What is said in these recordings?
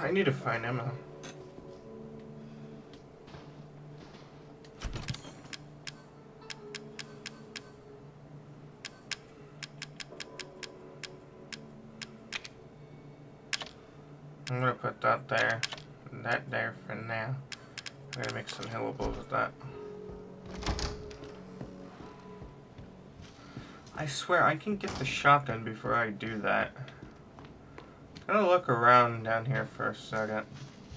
I need to find Emma. I'm gonna put that there, and that there for now. I'm gonna make some healables with that. I swear I can get the shotgun before I do that. I'm gonna look around down here for a second.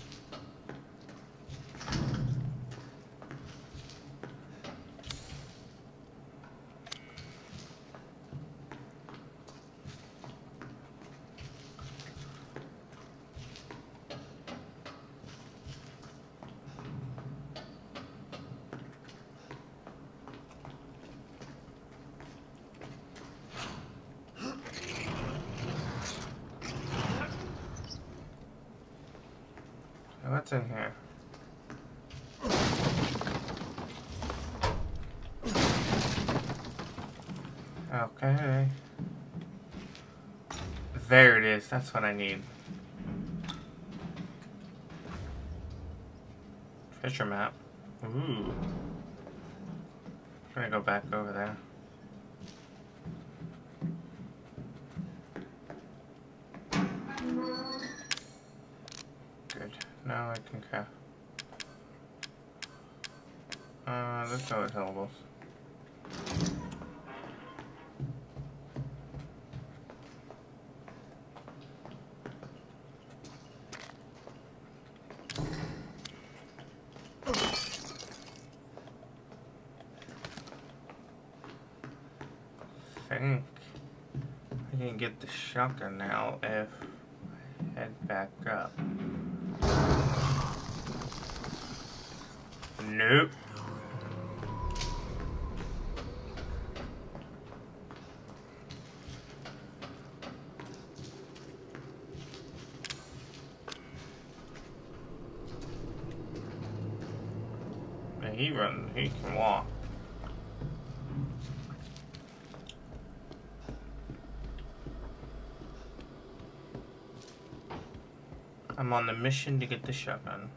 What's in here? Okay. There it is. That's what I need. Treasure map. Ooh. I'm gonna go back over there. Good. Now I can craft. Let's go with healables. I think I can get the shotgun now if I head back up. Nope. He can walk. I'm on the mission to get the shotgun.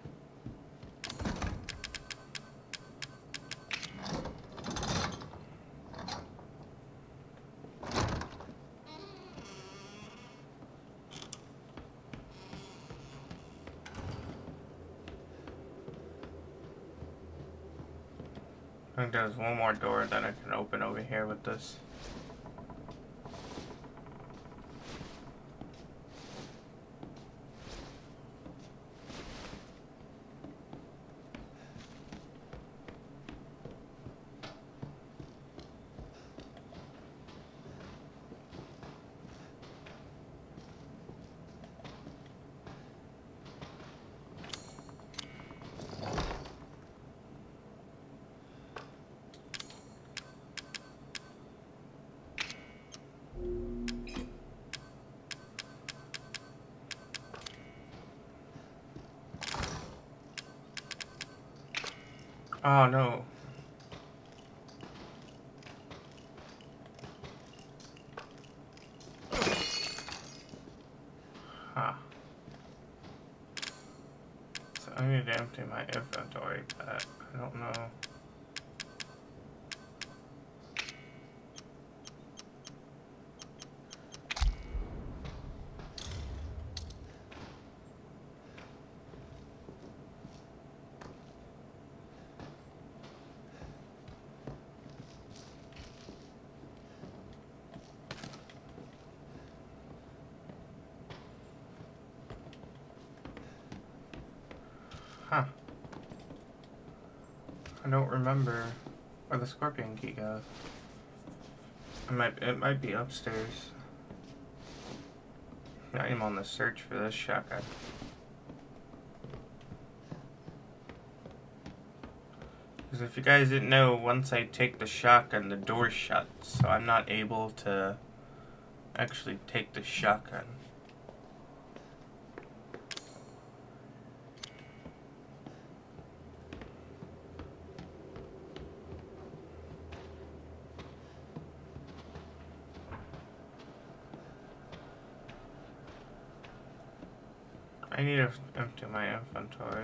I think there's one more door that I can open over here with this. Oh no. Huh. So I need to empty my inventory, but I don't know. Huh. I don't remember where the scorpion key goes. It might be upstairs. I am on the search for this shotgun. Because if you guys didn't know, once I take the shotgun, the door shuts, so I'm not able to actually take the shotgun. I I need to empty my inventory.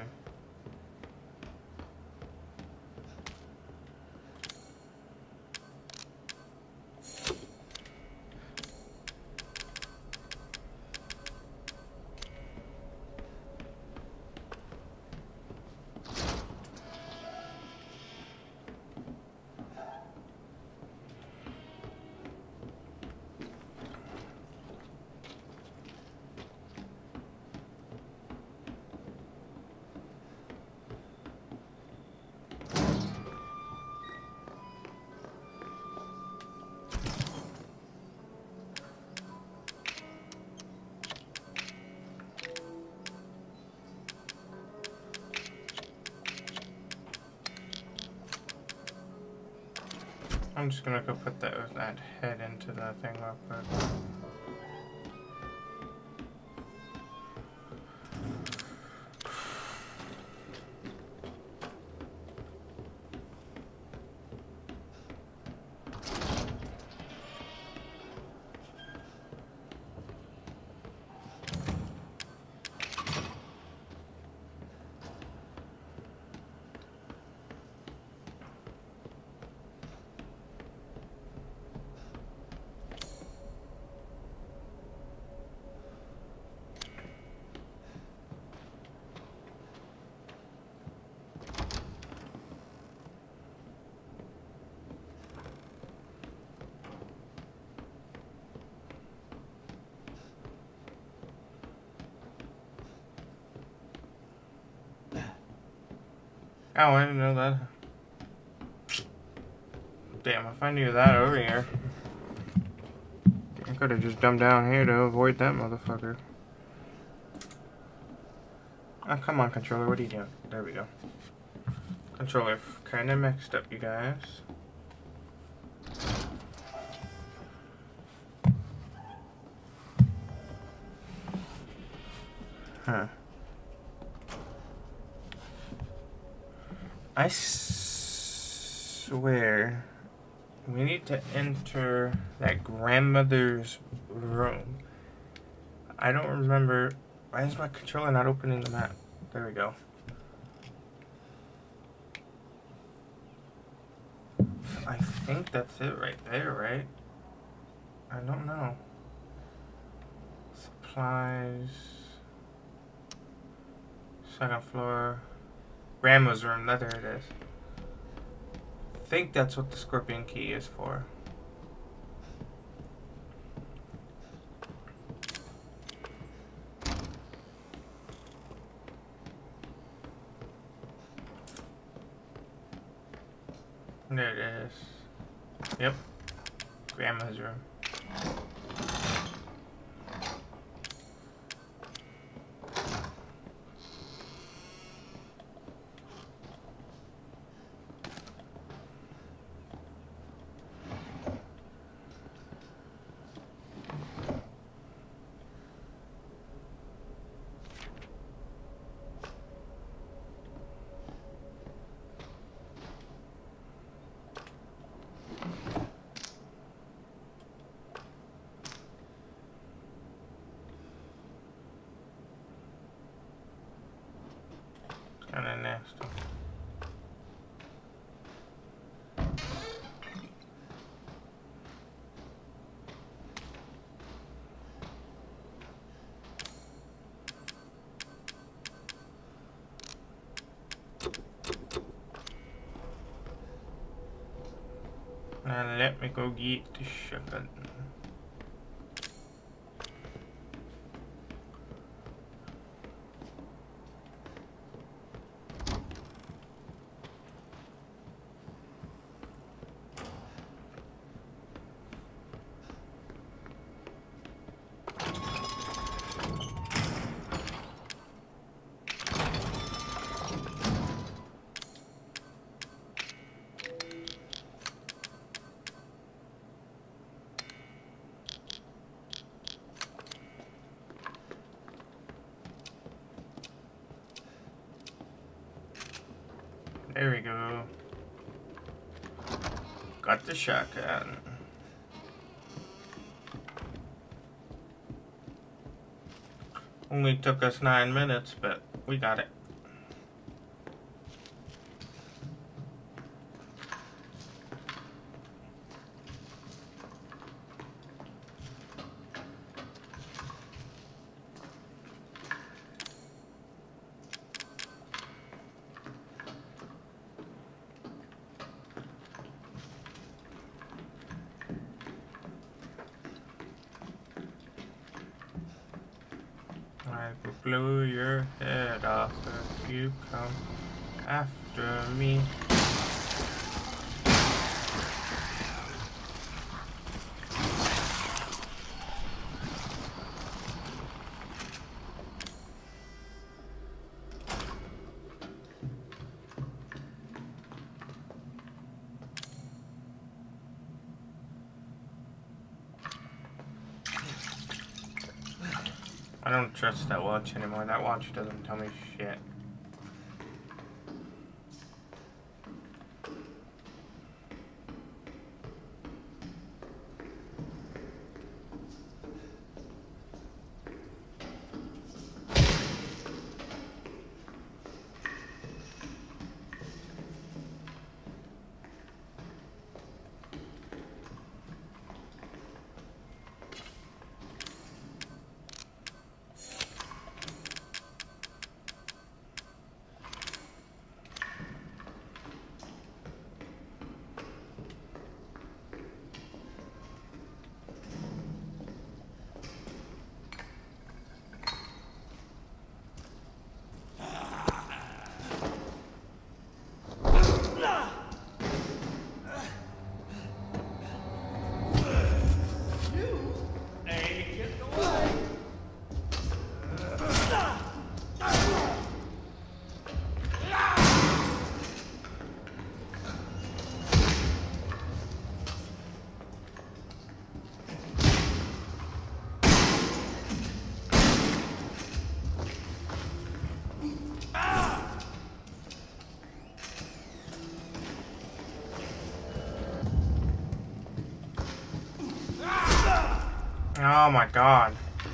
I'm just gonna go put that head into that thing real quick. Oh, I didn't know that. Damn, if I knew that over here, I could have just dumped down here to avoid that motherfucker. Oh, come on, controller, what are you doing? There we go. Controller kind of mixed up, you guys. Huh. I swear we need to enter that grandmother's room. I don't remember. Why is my controller not opening the map? There we go. I think that's it right there, right? I don't know. Supplies. Second floor. Grandma's room, there it is. I think that's what the scorpion key is for. There it is. Yep. Grandma's room. Kinda nasty. Now let me go get the shotgun. There we go. Got the shotgun. Only took us 9 minutes, but we got it. I will blow your head off if you come after me. I don't trust that watch anymore. That watch doesn't tell me shit. Oh my god.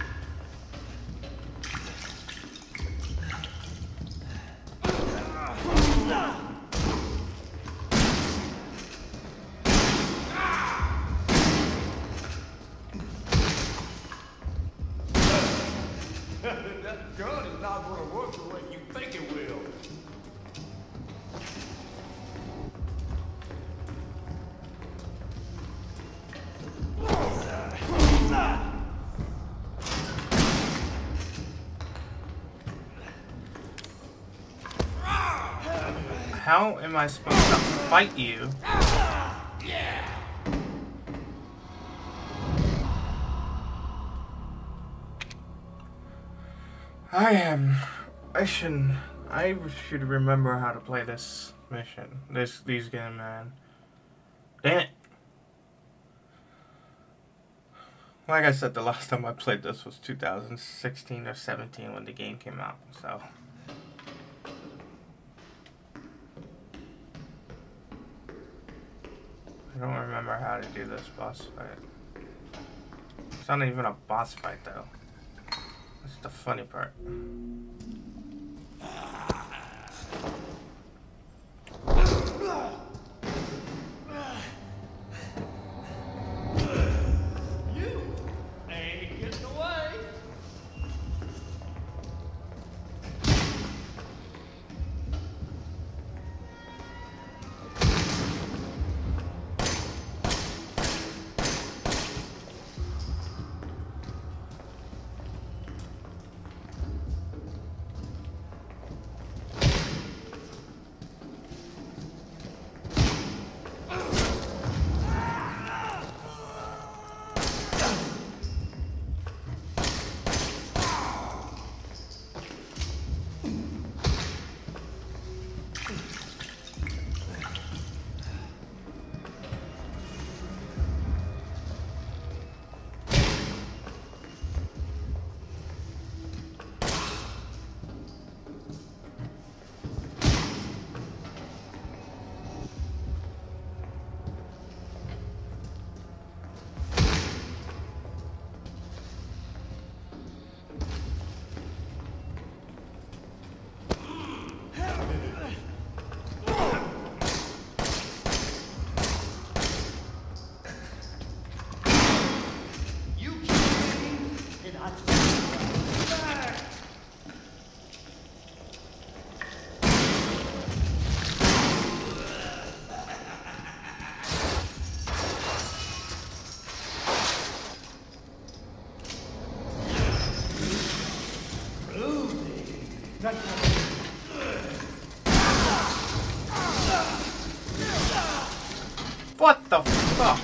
That gun is not going to work the way you think it will. How am I supposed to fight you? I should remember how to play this mission. These game, man. Damn it. Like I said, the last time I played this was 2016 or 17 when the game came out, so. I don't remember how to do this boss fight. It's not even a boss fight, though. That's the funny part. What the fuck?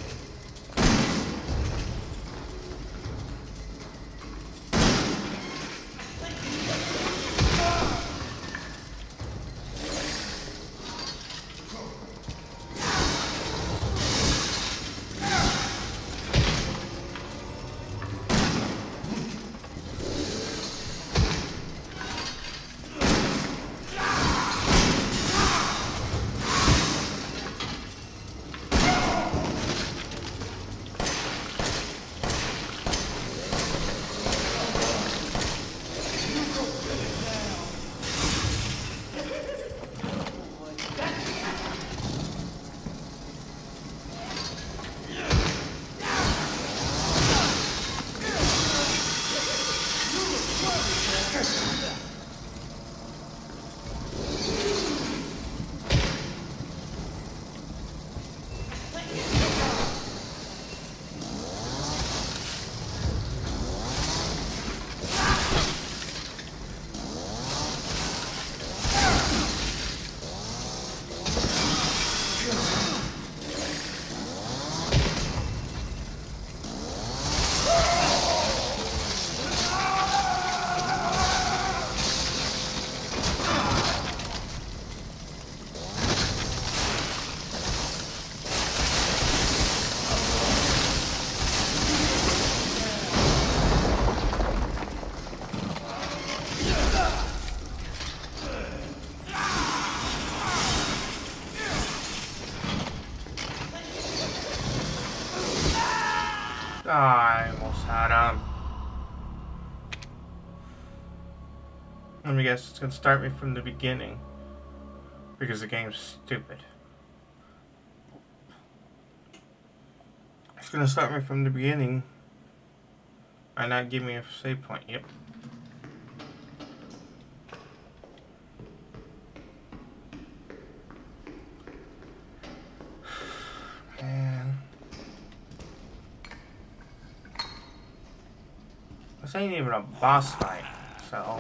I almost had him. Let me guess, it's gonna start me from the beginning. Because the game's stupid. It's gonna start me from the beginning. And not give me a save point. Yep. Man. This ain't even a boss fight, so...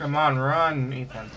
Come on, run, Ethan.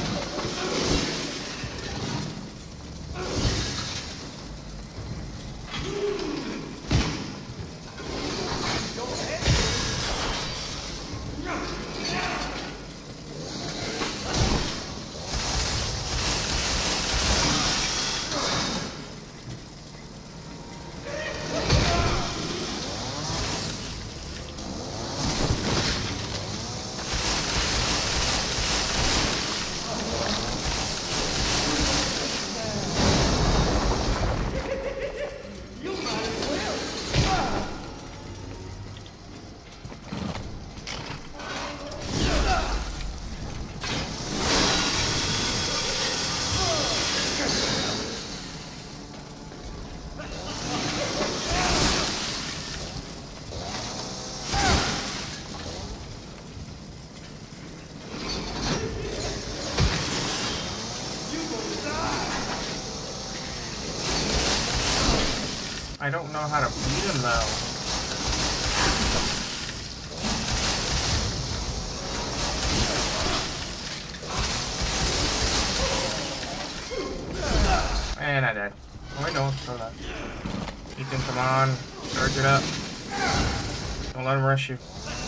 I don't know how to beat him though. And I died. Oh wait, no, hold on. Ethan, come on. Charge it up. Don't let him rush you.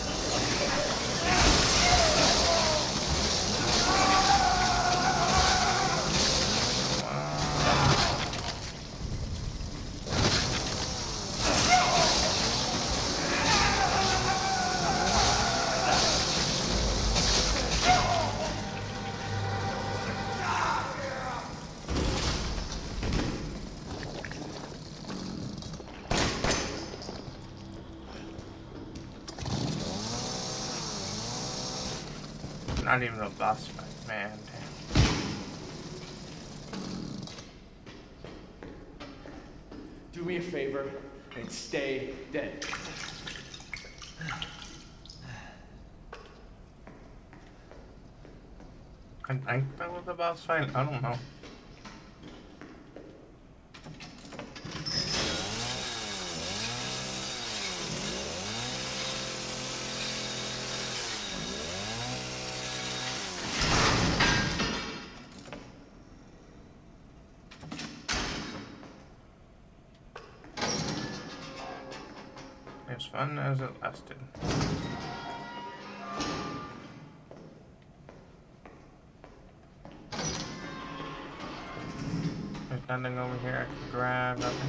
Not even a boss fight, man. Damn. Do me a favor and stay dead. I think that was a boss fight. I don't know. As fun as it lasted. There's nothing over here I can grab, nothing.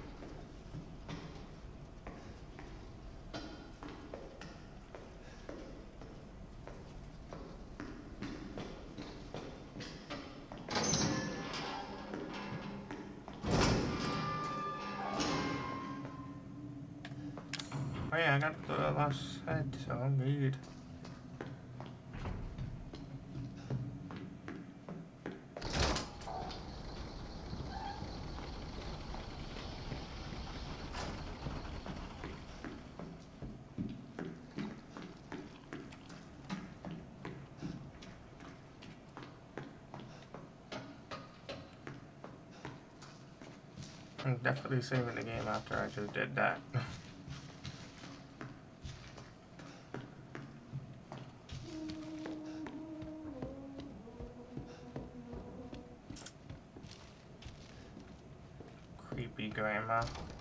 Oh yeah, I got the last head, so I'm good. I'm definitely saving the game after I just did that. Creepy grandma.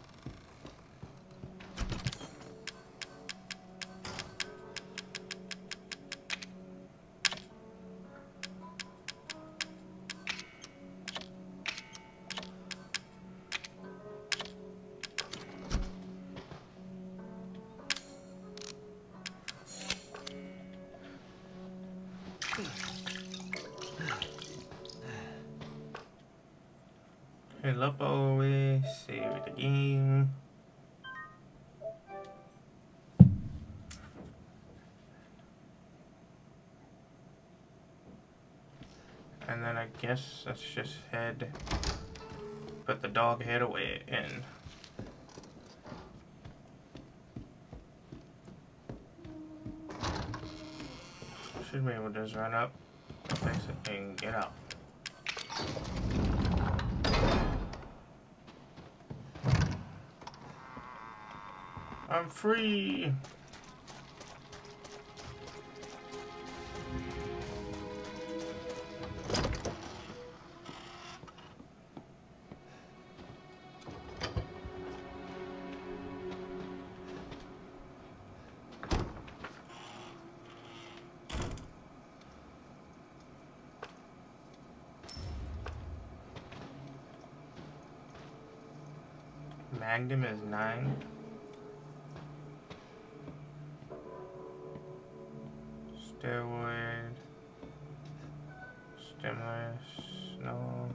Hello, boy. Save the game. And then I guess let's just put the dog head away in. Should be able to just run up, place it, and get out. I'm free! Magnum is 9. Steroid. Stimulus. No.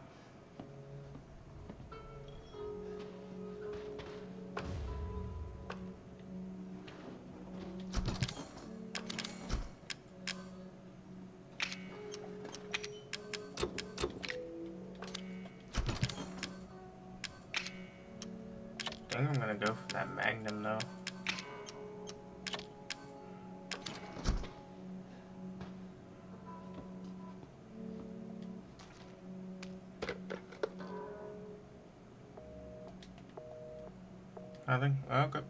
I think I'm gonna go for that Magnum though. Nothing? Okay.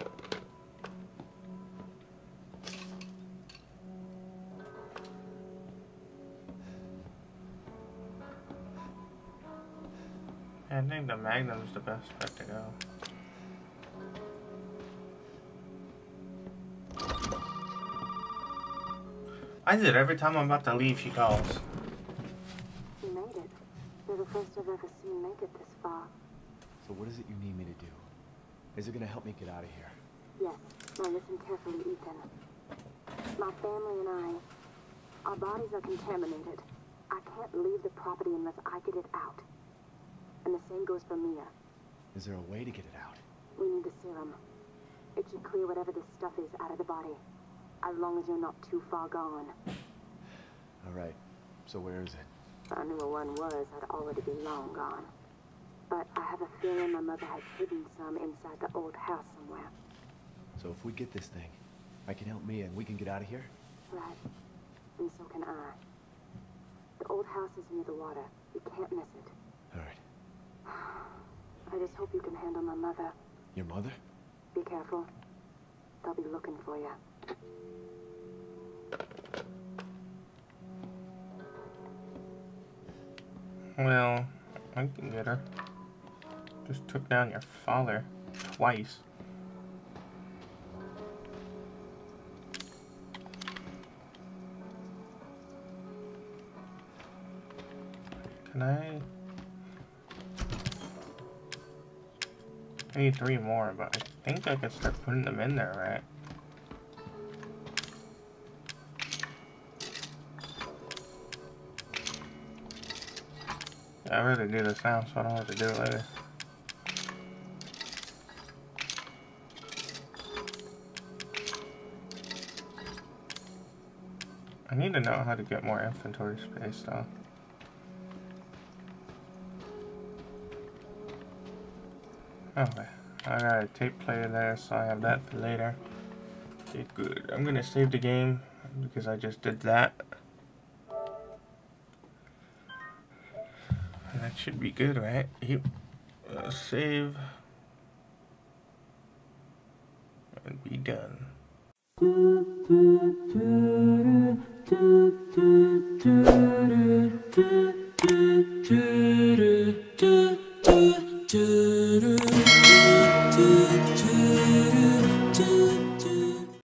I think the Magnum's the best bet to go. Why is it every time I'm about to leave she calls? You made it. You're the first I've ever seen make it this far. So what is it you need me to do? Is it gonna help me get out of here? Yes. Now listen carefully, Ethan. My family and I, our bodies are contaminated. I can't leave the property unless I get it out. And the same goes for Mia. Is there a way to get it out? We need the serum. It should clear whatever this stuff is out of the body. As long as you're not too far gone. All right. So where is it? If I knew where one was, I'd already be long gone. But I have a feeling my mother has hidden some inside the old house somewhere. So if we get this thing, I can help Mia and we can get out of here? Right. And so can I. The old house is near the water. You can't miss it. All right. I just hope you can handle my mother. Your mother? Be careful. They'll be looking for you. Well, I can get her. Just took down your father twice. Can I need 3 more, but I think I can start putting them in there, right? I'd rather do this now so I don't have to do it later. I need to know how to get more inventory space though. Okay, I got a tape player there, so I have that for later. Okay, good. I'm gonna save the game because I just did that. And that should be good, right? Yep. Save. And be done.